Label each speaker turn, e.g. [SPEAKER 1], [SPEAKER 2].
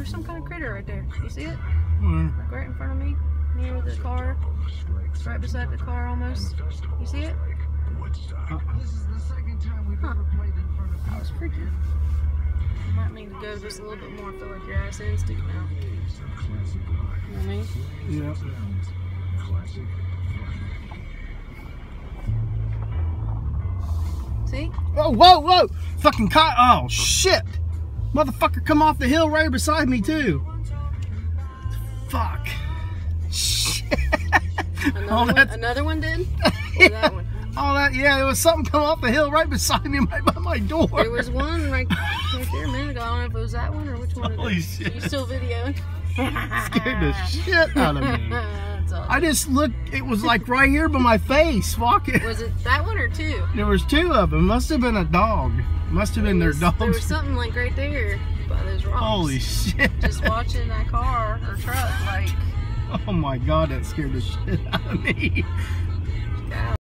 [SPEAKER 1] there's some kind of critter right there. You see it?
[SPEAKER 2] Where?
[SPEAKER 1] Like right in front of me, near the car. Right beside the car almost. You see it?
[SPEAKER 3] This is the second time we've ever played in front of
[SPEAKER 1] That was freaky. You might need to go just a little bit more. I feel like your ass is sticking out. You know what I mean?
[SPEAKER 2] Yeah.
[SPEAKER 1] See?
[SPEAKER 2] Oh, whoa, whoa! Fucking oh, shit! Motherfucker come off the hill right beside me, too. Fuck. Shit.
[SPEAKER 1] Another one did? Or that one?
[SPEAKER 2] All that, yeah, there was something come off the hill right beside me, right by my door.
[SPEAKER 1] There was one right there a minute ago. I don't know if it was that one or which one it
[SPEAKER 2] Holy
[SPEAKER 1] is.
[SPEAKER 2] shit.
[SPEAKER 1] You still videoing?
[SPEAKER 2] Scared the shit out of me.
[SPEAKER 1] That's all.
[SPEAKER 2] I just looked, it was like right here by my face. Walking.
[SPEAKER 1] Was it that one or two?
[SPEAKER 2] There was two of them. Must have been a dog. Must have been their dogs.
[SPEAKER 1] There was something like right there by those rocks.
[SPEAKER 2] Holy shit.
[SPEAKER 1] Just watching that car or truck, like.
[SPEAKER 2] Oh my god, that scared the shit out of me.